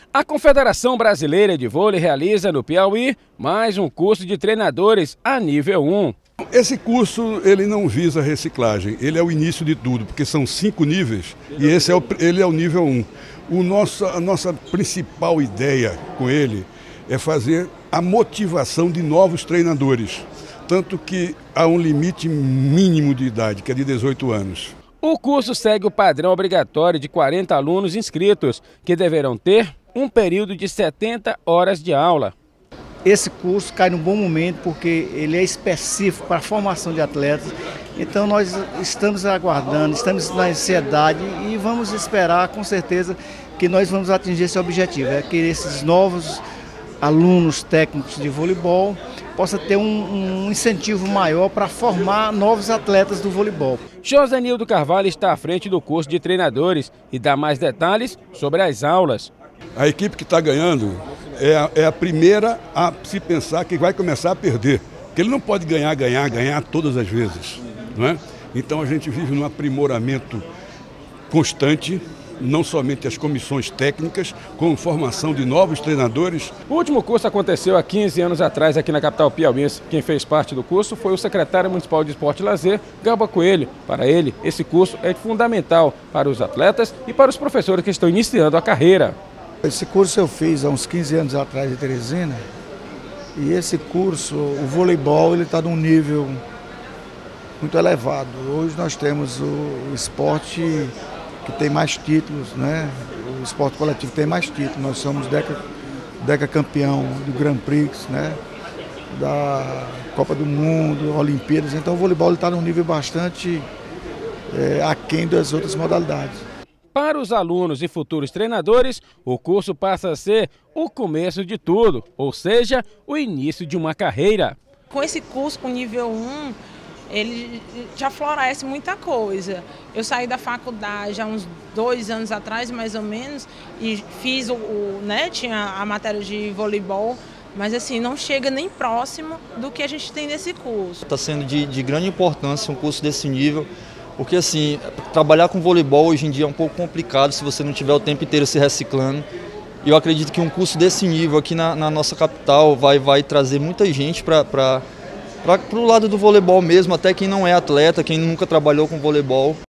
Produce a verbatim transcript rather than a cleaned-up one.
A Confederação Brasileira de Vôlei realiza no Piauí mais um curso de treinadores a nível um. Esse curso ele não visa reciclagem, ele é o início de tudo, porque são cinco níveis e esse é o, ele é o nível um. O nosso, a nossa principal ideia com ele é fazer a motivação de novos treinadores, tanto que há um limite mínimo de idade, que é de dezoito anos. O curso segue o padrão obrigatório de quarenta alunos inscritos, que deverão ter um período de setenta horas de aula. Esse curso cai num bom momento porque ele é específico para a formação de atletas. Então nós estamos aguardando, estamos na ansiedade e vamos esperar com certeza que nós vamos atingir esse objetivo. É que esses novos alunos técnicos de voleibol possam ter um, um incentivo maior para formar novos atletas do voleibol. Josenildo Carvalho está à frente do curso de treinadores e dá mais detalhes sobre as aulas. A equipe que está ganhando é a, é a primeira a se pensar que vai começar a perder. Porque ele não pode ganhar, ganhar, ganhar todas as vezes. Não é? Então a gente vive num aprimoramento constante, não somente as comissões técnicas, com formação de novos treinadores. O último curso aconteceu há quinze anos atrás aqui na capital piauiense. Quem fez parte do curso foi o secretário municipal de Esporte e Lazer, Garba Coelho. Para ele, esse curso é fundamental para os atletas e para os professores que estão iniciando a carreira. Esse curso eu fiz há uns quinze anos atrás em Teresina, e esse curso, o voleibol, ele está num nível muito elevado. Hoje nós temos o esporte que tem mais títulos, né? O esporte coletivo tem mais títulos. Nós somos deca, deca campeão do Grand Prix, né? Da Copa do Mundo, Olimpíadas. Então o voleibol está num nível bastante é, aquém das outras modalidades. Para os alunos e futuros treinadores, o curso passa a ser o começo de tudo, ou seja, o início de uma carreira. Com esse curso, com nível um, ele já floresce muita coisa. Eu saí da faculdade há uns dois anos atrás, mais ou menos, e fiz o, o né, tinha a matéria de voleibol, mas assim, não chega nem próximo do que a gente tem nesse curso. Está sendo de, de grande importância um curso desse nível, porque assim, trabalhar com voleibol hoje em dia é um pouco complicado se você não tiver o tempo inteiro se reciclando. E eu acredito que um curso desse nível aqui na, na nossa capital vai, vai trazer muita gente para para o lado do voleibol mesmo, até quem não é atleta, quem nunca trabalhou com voleibol.